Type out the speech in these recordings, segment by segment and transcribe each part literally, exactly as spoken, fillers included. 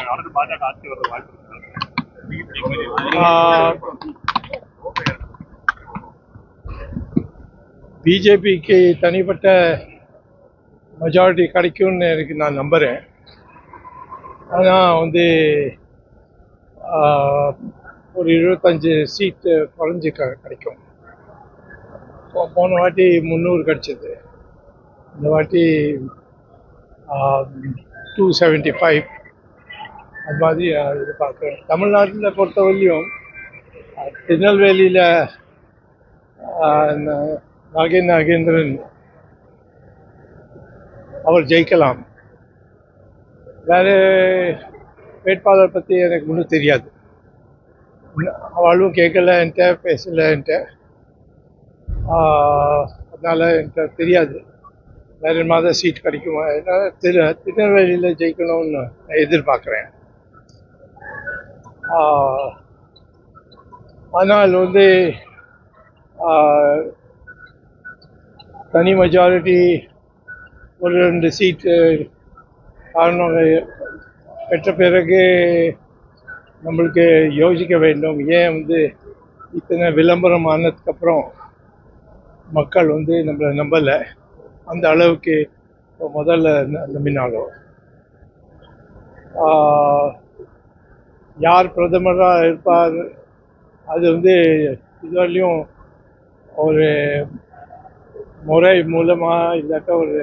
அடுத்து பாஜக ஆட்சி வர வாய்ப்பு இருக்கு. பிஜேபிக்கு தனிப்பட்ட மெஜாரிட்டி கிடைக்கும்னு எனக்கு நான் நம்புகிறேன். ஆனால் வந்து ஒரு இருபத்தஞ்சி சீட்டு குறைஞ்சி க கிடைக்கும். போன வாட்டி முந்நூறு கிடச்சிது, இந்த வாட்டி டூ செவன்ட்டி ஃபைவ் அது மாதிரி எதிர்பார்க்குறேன். தமிழ்நாட்டில் பொறுத்தவரையிலையும் திருநெல்வேலியில் நாகே நாகேந்திரன் அவர் ஜெயிக்கலாம். வேறு வேட்பாளர் பற்றி எனக்கு ஒன்றும் தெரியாது. அவளும் கேட்கல என்கிட்ட, பேசலை என்கிட்ட, அதனால் எனக்கு தெரியாது வேறு மாதிரி சீட் கிடைக்குமா. அதனால் திரு திருநெல்வேலியில் ஜெயிக்கணும்னு எதிர்பார்க்குறேன். ஆனால் வந்து தனி மெஜாரிட்டி ஒரு ரெண்டு சீட்டு காரணம் பெற்ற பிறகு நம்மளுக்கு யோசிக்க வேண்டும். ஏன் வந்து இத்தனை விளம்பரம் ஆனதுக்கப்புறம் மக்கள் வந்து நம்மளை நம்பலை, அந்த அளவுக்கு முதல்ல நம்பினாலும். யார் பிரதமராக இருப்பார் அது வந்து இதுவரையும் ஒரு முறை மூலமாக இல்லாட்ட ஒரு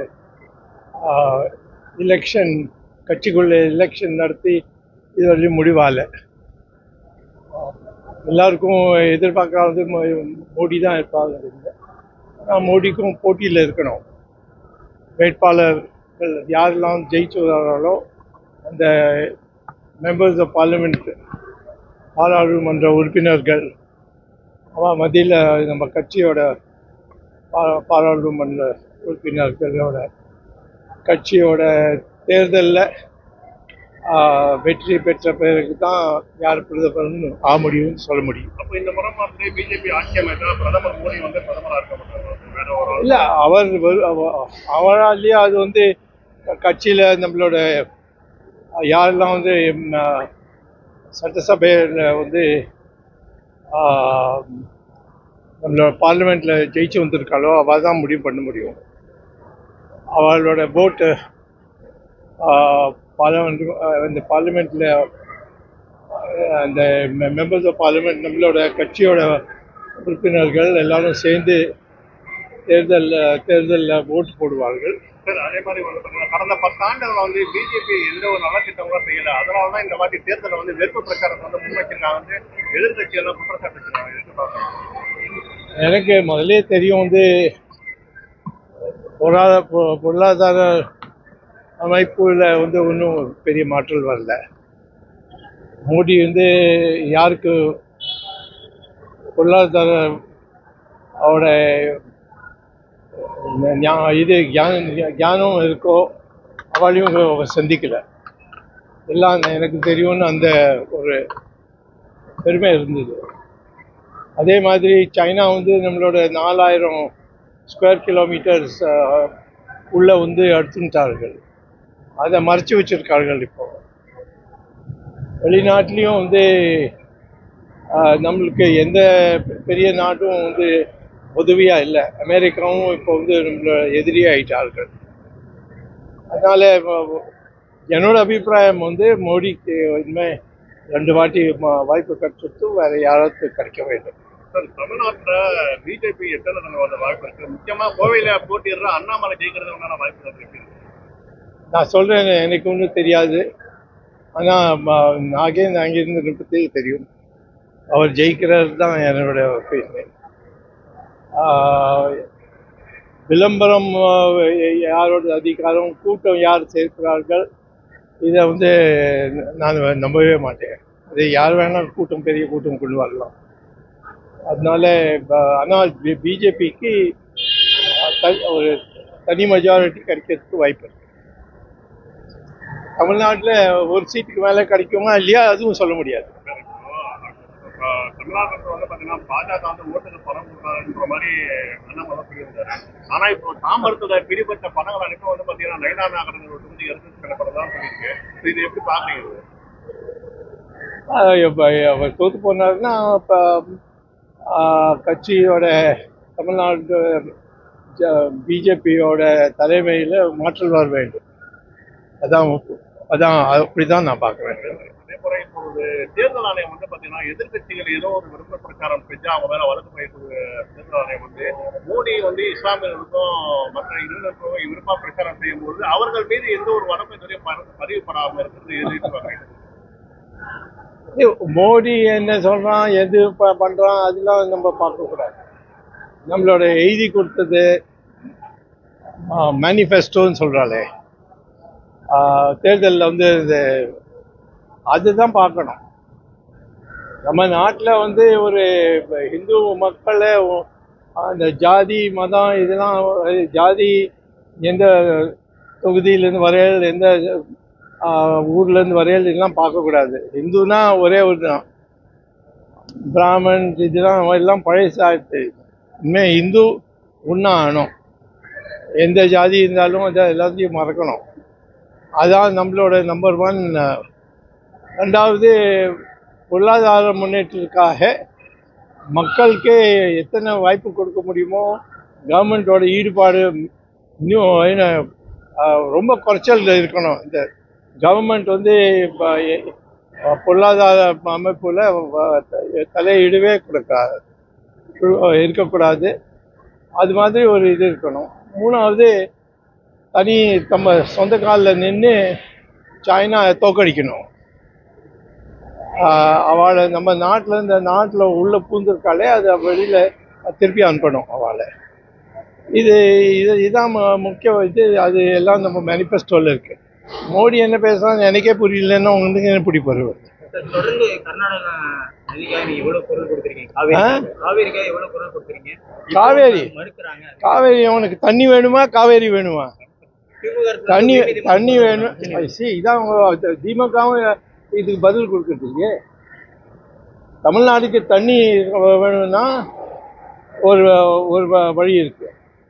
எலெக்ஷன் கட்சிக்குள்ள எலெக்ஷன் நடத்தி இதுவரையும் முடிவாகலை. எல்லாருக்கும் எதிர்பார்க்காதது மோடி தான் இருப்பாங்க. ஆனால் மோடிக்கும் போட்டியில் இருக்கணும். வேட்பாளர்கள் யாரெல்லாம் ஜெயிச்சு வராங்களோ அந்த மெம்பர்ஸ் ஆஃப் பார்லிமெண்ட், பாராளுமன்ற உறுப்பினர்கள், அவன் மத்தியில் நம்ம கட்சியோட பா பாராளுமன்ற உறுப்பினர்களோட கட்சியோட தேர்தலில் வெற்றி பெற்ற பிறகு தான் யார் பிரதமர்னு ஆக முடியும்னு சொல்ல முடியும். அப்போ இந்த முறை மாதிரி பிஜேபி ஆட்சி அமைச்சா பிரதமர் மோடி வந்து பிரதமராக இருக்க மாட்டாங்க. இல்லை, அவர் அவராலேயே அது வந்து கட்சியில் நம்மளோட யாரெல்லாம் வந்து சட்டசபையில் வந்து நம்மளோட பார்லிமெண்ட்டில் ஜெயிச்சு வந்திருக்காளோ அவள் தான் முடிவு பண்ண முடியும். அவளோட போட்டு பார்லிமெண்ட் இந்த பார்லிமெண்ட்டில் அந்த மெம்பர்ஸ் ஆஃப் பார்லிமெண்ட் நம்மளோட கட்சியோட உறுப்பினர்கள் எல்லாரும் சேர்ந்து தேர்தலில் தேர்தலில் ஓட்டு போடுவார்கள். சார், அதே மாதிரி வந்து பார்த்தீங்கன்னா கடந்த பத்தாண்டுகள் வந்து பிஜேபி எந்த ஒரு நலத்திட்டங்களும் செய்யலை. அதனால தான் இந்த வாட்டி தேர்தலில் வந்து வெறுப்பு பிரச்சாரத்தை வந்து முன்வைச்சிருக்காங்க. வந்து எதிர்கட்சியெல்லாம் குற்றச்சாட்டு வச்சிருக்காங்க. எதிர்பார்க்கலாம். எனக்கு முதலே தெரியும் வந்து பொருளாதார பொருளாதார அமைப்பில் வந்து ஒன்றும் பெரிய மாற்றல் வரல. மோடி வந்து யாருக்கு பொருளாதார அவரோட இது ஞானம் இருக்கோ அவளையும் சந்திக்கலை. எல்லாம் எனக்கு தெரியும்னு அந்த ஒரு பெருமை இருந்தது. அதே மாதிரி சைனா வந்து நம்மளோட நாலாயிரம் ஸ்கொயர் கிலோமீட்டர்ஸ் உள்ளே வந்து எடுத்துட்டார்கள். அதை மறைச்சி வச்சிருக்கார்கள். இப்போ வெளிநாட்டிலையும் வந்து நம்மளுக்கு எந்த பெரிய நாட்டும் வந்து உதவியாக இல்லை. அமெரிக்காவும் இப்போ வந்து நம்மளோட எதிரியாக ஆயிட்டார்கள். அதனால் என்னோட அபிப்பிராயம் வந்து மோடிக்கு இனிமேல் ரெண்டு வாட்டி வாய்ப்பு கிடைச்சிட்டு வேறு யாராவது கிடைக்க வேண்டும். சார், தமிழ்நாட்டில் பிஜேபி எத்தனை தடவை வாய்ப்பு இருக்குது? முக்கியமாக கோவையில் போட்டிடுற அண்ணாமலை ஜெயிக்கிறதுக்கான வாய்ப்பு இருக்கு. நான் சொல்கிறேன், எனக்கு ஒன்றும் தெரியாது. ஆனால் நாகே நாகேந்திரனை பற்றி தெரியும். அவர் ஜெயிக்கிறது தான் என்னோட ஒப்பீனியன். விளம்பரம் யாரோட அதிகாரம், கூட்டம் யார் சேர்க்கிறார்கள், இதை வந்து நான் நம்பவே மாட்டேன். அது யார் வேணால் கூட்டம் பெரிய கூட்டம் கொண்டு வரலாம். அதனால ஆனால் பிஜேபிக்கு ஒரு தனி மெஜாரிட்டி கிடைக்கிறதுக்கு வாய்ப்பு இருக்கு. தமிழ்நாட்டில் ஒரு சீட்டுக்கு மேலே கிடைக்குமா இல்லையா அதுவும் சொல்ல முடியாது. தமிழ்நாட்டில் வந்து பார்த்தீங்கன்னா பாஜக வந்து ஓட்டுக்கு பணம் கொடுக்காதுன்ற மாதிரி அண்ணாமலை சொல்லியிருந்தாரு. ஆனால் இப்போ தாம்பரத்தில் பிடிபட்ட பணங்கள் அனைத்தும் வந்து பார்த்தீங்கன்னா நயனா நாகரன் ஒரு தொகுதி எடுத்து செல்லப்படுறதா சொல்லியிருக்கு. இது எப்படி பார்க்குறீங்க? அவர் தோற்று போனாருன்னா இப்போ கட்சியோட தமிழ்நாடு பிஜேபியோட தலைமையில் மாற்றல் வர வேண்டும். அதான் அதான் அப்படிதான் நான் பார்க்குறேன். அதே போல இப்போ ஒரு தேர்தல் ஆணையம் வந்து பாத்தீங்கன்னா எதிர்கட்சிகள் ஏதோ ஒரு விருப்ப பிரச்சாரம் செஞ்சா அவங்க மேல வழக்கு பதிவு தேர்தல் ஆணையம் வந்து மோடி வந்து இஸ்லாமியர்களுக்கும் மற்ற இளைஞர்களுக்கும் விருப்ப பிரச்சாரம் செய்யும் போது அவர்கள் மீது எந்த ஒரு வழக்கு பதிவுப்படாமல் இருக்கிறது எதிர்பார்க்க. மோடி என்ன சொல்றான், எது பண்றான், அதெல்லாம் நம்ம பார்க்கக்கூடாது. நம்மளோட எழுதி கொடுத்தது மேனிஃபெஸ்டோன்னு சொல்றாளே தேர்தலில் வந்து அதுதான் பார்க்கணும். நம்ம நாட்டில் வந்து ஒரு இந்து மக்களை அந்த ஜாதி மதம் இதெல்லாம் ஜாதி எந்த தொகுதியிலேருந்து வரையல் எந்த ஊர்லேருந்து வரையல் இதெல்லாம் பார்க்கக்கூடாது. இந்துனா ஒரே ஒரு தான், பிராமன் இதெல்லாம் எல்லாம் பழைசாயிடுச்சு. இனிமேல் இந்து ஒன்றா ஆகணும். எந்த ஜாதி இருந்தாலும் அதை எல்லாத்தையும் மறக்கணும். அதான் நம்மளோட நம்பர் ஒன். ரெண்டாவது, பொருளாதார முன்னேற்றத்துக்காக மக்களுக்கு எத்தனை வாய்ப்பு கொடுக்க முடியுமோ கவர்மெண்ட்டோட ஈடுபாடு இன்னும் என்ன ரொம்ப குறைச்சல் இருக்கணும். இந்த கவர்மெண்ட் வந்து இப்போ பொருளாதார அமைப்பில் தலையிடவே கொடுக்காது இருக்கக்கூடாது. அது மாதிரி ஒரு இது இருக்கணும். மூணாவது, தனி நம்ம சொந்த காலில் நின்று சைனா தோக்கடிக்கணும். அவளை நம்ம நாட்டில் இந்த நாட்டில் உள்ள பூந்திருக்காளே அதை வெளியில் திருப்பி அனுப்பணும் அவளை. இது இது இதுதான் முக்கிய இது. அது எல்லாம் நம்ம மேனிஃபெஸ்டோவில் இருக்கு. மோடி என்ன பேசுறான்னு எனக்கே புரியலன்னா உங்களுக்கு என்ன பிடி போடுவார். தொடர்ந்து கர்நாடகா எவ்வளவு குரல் கொடுத்துருக்கீங்க, காவேரிக்காக எவ்வளவு குரல் கொடுத்துருக்கீங்க. காவேரி காவேரி அவனுக்கு தண்ணி வேணுமா காவேரி வேணுமா? தண்ணி தண்ணி வேணும். இதான் திமுகவும் இதுக்கு பதில் கொடுக்கறதுக்கு. தமிழ்நாட்டுக்கு தண்ணி வேணும்னா ஒரு ஒரு வழி இருக்கு.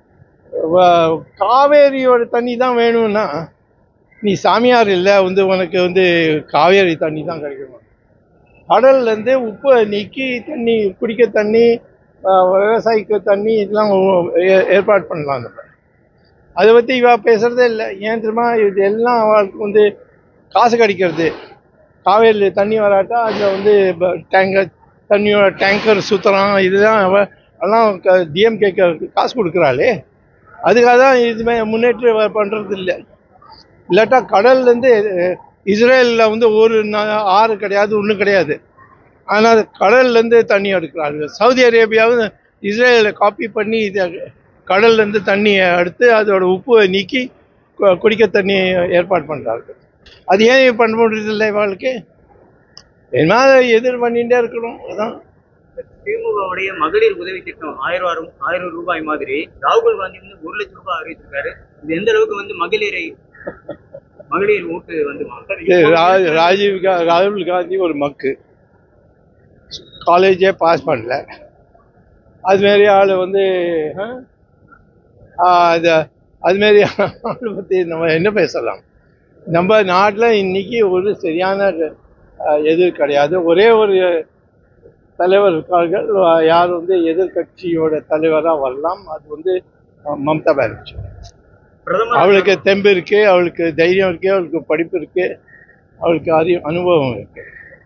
காவேரியோட தண்ணி தான் வேணும்னா நீ சாமியார் இல்லை வந்து உனக்கு வந்து காவேரி தண்ணி தான் கிடைக்கணும். கடல்லேருந்து உப்பை நீக்கி தண்ணி குடிக்க தண்ணி விவசாயிக்கு தண்ணி இதெல்லாம் ஏற்பாடு பண்ணலாம். நம்ம அதை பற்றி இவ பேசுகிறதே இல்லை. ஏன் தெரியுமா? இது எல்லாம் அவளுக்கு வந்து காசு கிடைக்கிறது. காவேரியில் தண்ணி வராட்டா அதில் வந்து டேங்கர் தண்ணியோட டேங்கர் சுற்றுறான். இதுதான் அவ எல்லாம் டிஎம்கேக்கு காசு கொடுக்குறாளே. அதுக்காக தான் இதுமே முன்னேற்றம் பண்ணுறது இல்லை. இல்லாட்டா கடல்லேருந்து இஸ்ரேலில் வந்து ஒரு ஆறு கிடையாது, ஒன்றும் கிடையாது. ஆனால் கடல்லேருந்து தண்ணி எடுக்கிறாங்க. சவுதி அரேபியாவும் இஸ்ரேலை காப்பி பண்ணி இதை கடல்லேருந்து தண்ணியை எடுத்து அதோட உப்புவை நீக்கி குடிக்க தண்ணி ஏற்பாடு பண்ணுறாங்க. அது ஏன் பண்ண முடியறதில்லை இவளுக்கு? என்ன எதிர் பண்ணிகிட்டே இருக்கணும். அதுதான் திமுகவுடைய மகளிர் உதவி திட்டம் ஆயிரம் ஆயிரம் ரூபாய் மாதிரி ராகுல் காந்தி வந்து ஒரு லட்சம் ரூபாய் அறிவிச்சிருக்காரு. இது எந்த அளவுக்கு வந்து மகளிரை மகளிர் ஓட்டு வந்து ராஜீவ் ராகுல் காந்தி ஒரு மக்கு காலேஜே பாஸ் பண்ணல. அதுமாரி ஆள் வந்து அது அதுமாரி ஆள் பற்றி நம்ம என்ன பேசலாம்? நம்ம நாட்டில் இன்னைக்கு ஒரு சரியான எதிர் கிடையாது. ஒரே ஒரு தலைவர் இருக்கார்கள். யார் வந்து எதிர்கட்சியோட தலைவராக வரலாம். அது வந்து மம்தா பானர்ஜி. அவளுக்கு தெம்பு இருக்கு, அவளுக்கு தைரியம் இருக்கு, அவளுக்கு படிப்பு இருக்கு, அவளுக்கு அறி அனுபவம் இருக்கு.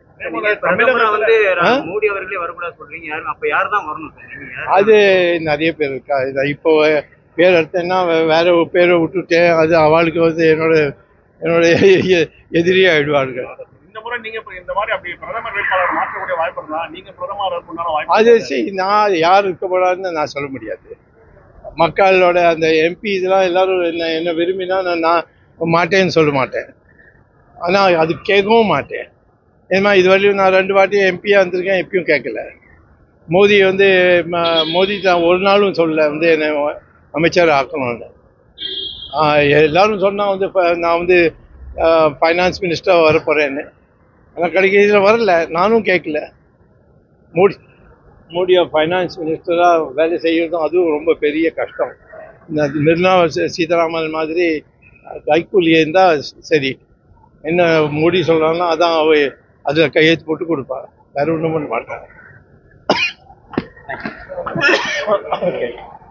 மோடி அவர்களே வரக்கூடாது சொல்றீங்க, அப்ப யார் தான் வரணும்? அது நிறைய பேர் இருக்கா. இப்போ பேர் எடுத்தேன்னா வேற ஒரு பேரை விட்டுட்டேன். அது அவளுக்கு வந்து என்னோட என்னோட எதிரியே ஆயிடுவார்கள். இந்த முறை நீங்க இந்த மாதிரி அப்படி பிரதமர் வேட்பாளர் மாற்றக்கூடிய வாய்ப்பு இருந்தா நீங்க பிரதமர் அது சரி, நான் யார் இருக்கப்படாதுன்னு நான் சொல்ல முடியாது. மக்களோட அந்த எம்பி இதெல்லாம் எல்லாரும் என்ன என்ன விரும்பினா நான் மாட்டேன்னு சொல்ல மாட்டேன். ஆனால் அது கேட்கவும் மாட்டேன். ஏன்னா இது வரையும் நான் ரெண்டு வாட்டியும் எம்பியாக வந்திருக்கேன், எப்பயும் கேட்கல. மோடி வந்து மோடி தான் ஒரு நாளும் சொல்லலை வந்து என்னை அமைச்சர் ஆக்கணும்னு. எல்லாரும் சொன்னால் வந்து நான் வந்து ஃபைனான்ஸ் மினிஸ்டராக வர போகிறேன்னு. ஆனால் கிடைக்க இதில் வரல, நானும் கேட்கல. மோடி மோடியை ஃபைனான்ஸ் மினிஸ்டராக வேலை செய்யறதும் அதுவும் ரொம்ப பெரிய கஷ்டம். இந்த நிர்மலா சீதாராமன் மாதிரி கைக்கூலி இருந்தால் சரி. என்ன மோடி சொல்கிறாங்கன்னா அதான் அவ அதில் கையெழுத்து போட்டு கொடுப்பாங்க, வேற ஒன்றும் பண்ண மாட்டாங்க. ஓகே